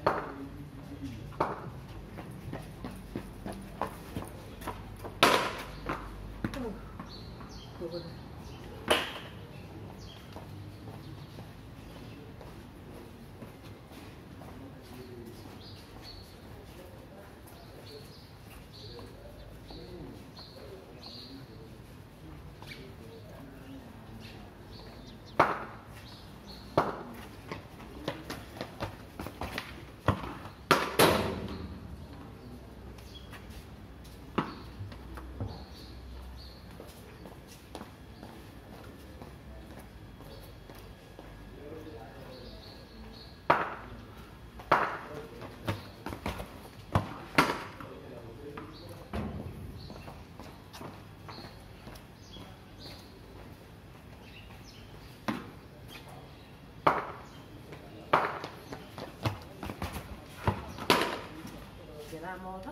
moda.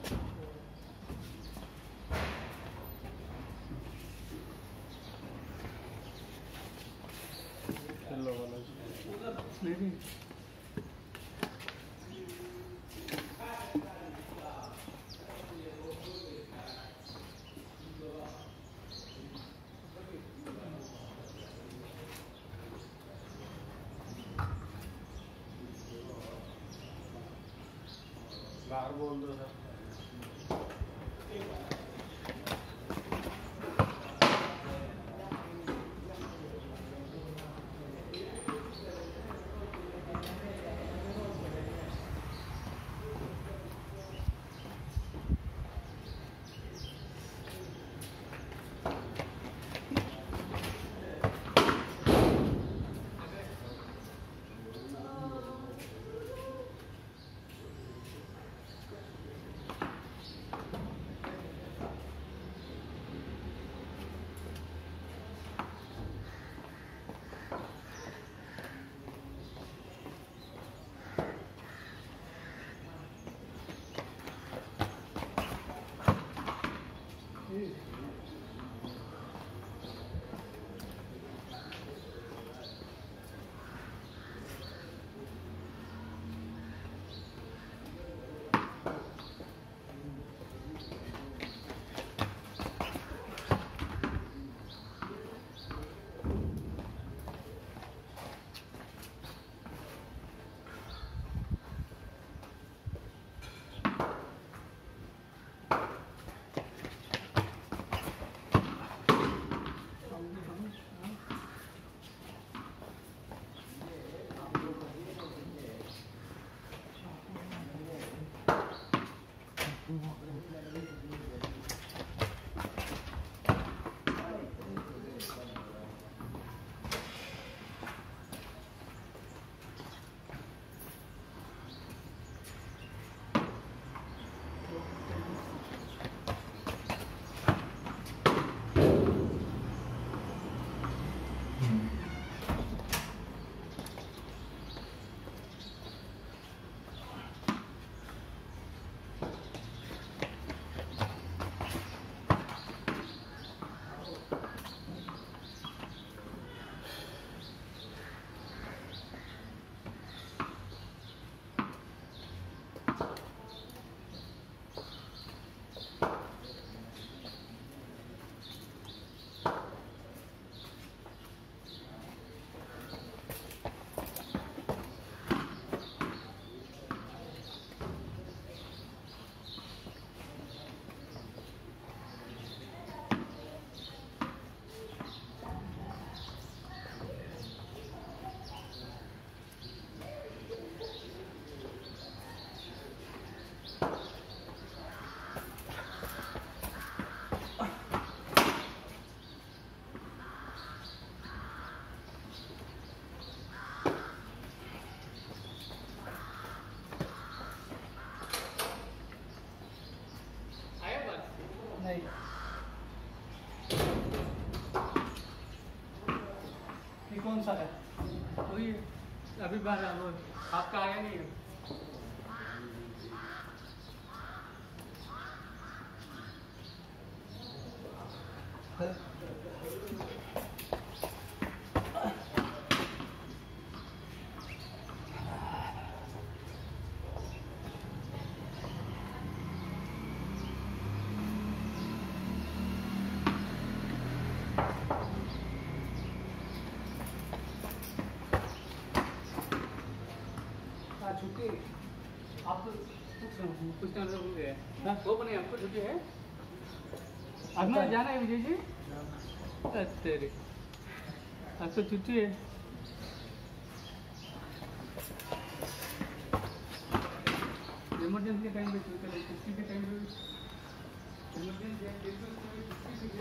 बाहर बोल दो सर। कौन सा है? वही अभी बाहर आपका आया नहीं है। छुट्टी आप कुछ टाइम से भूल गए वो बने आपको छुट्टी है आज में जाना है विजय जी तेरे आज तो छुट्टी है इमरजेंसी के टाइम पे छुट्टी के टाइम पे इमरजेंसी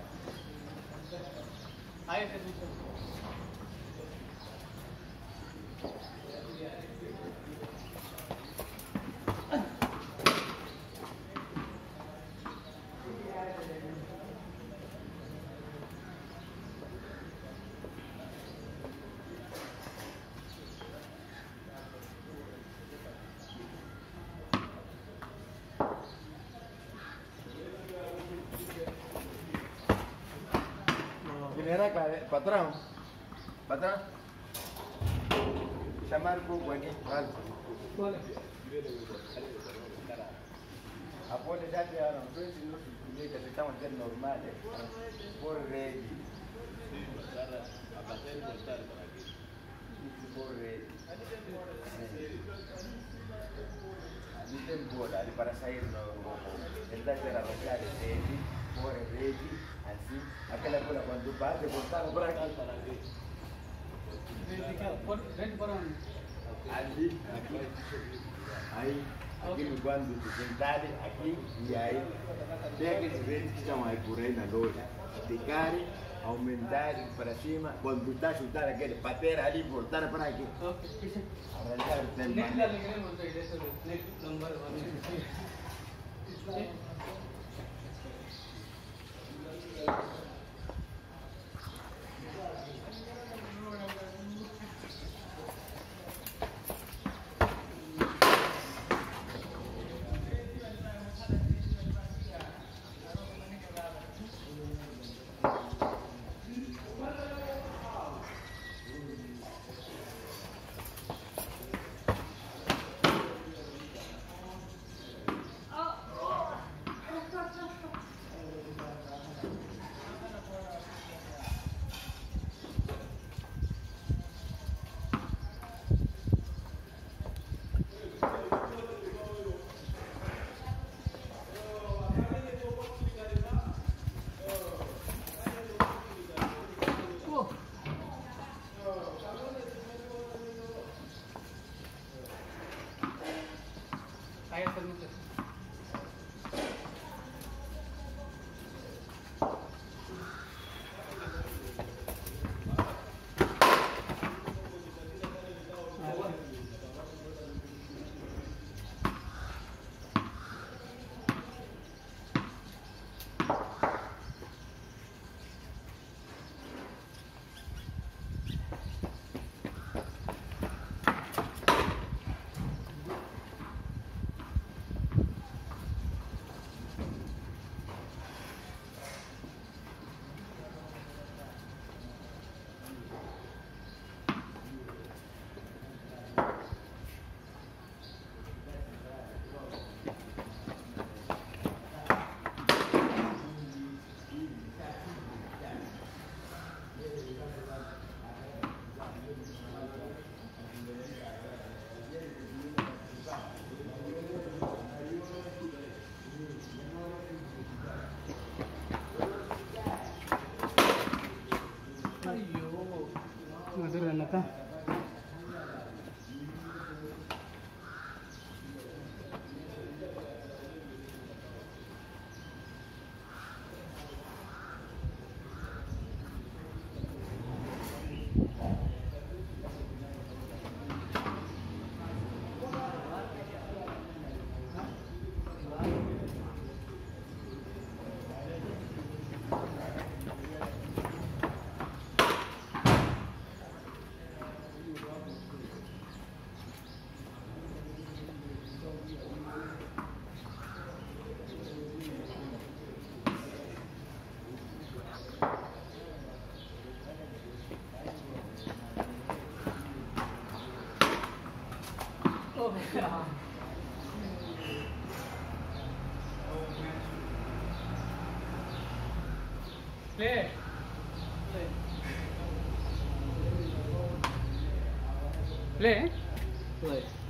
आए थे Era patrão. Patrão. Chamar o povo aqui. बोले Após já vieram 2 minutos de que estão sendo normais. Por rede. Por rede. Ali tem bola, ali para sair no. Tentar ser arranjado rede. Por rede. Assim. Aquela bola quando bate, botar no braço. रेड पर Ali, aqui, aí, aqui no quando tu sentarem aqui e aí, tem aqueles redes que estão aí por aí na loja, esticarem, aumentarem para cima, quando tu está a chutar aquele bater ali, voltar para aqui. Arranjar o tempo. Next डाल के बोलते हैं जैसे next number 1 आया सर मुझे मधुर रहना था Play. Play. Play.